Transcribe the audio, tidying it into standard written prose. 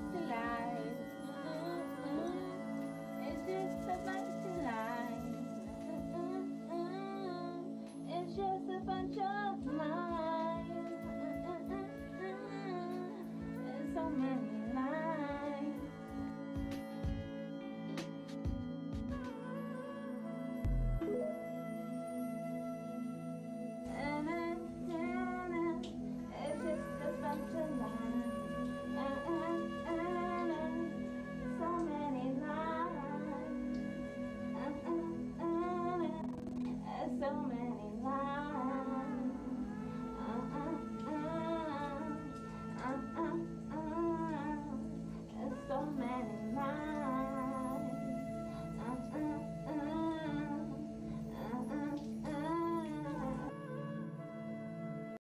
of lies. It's just a bunch of lies. It's just a bunch of lies. There's so many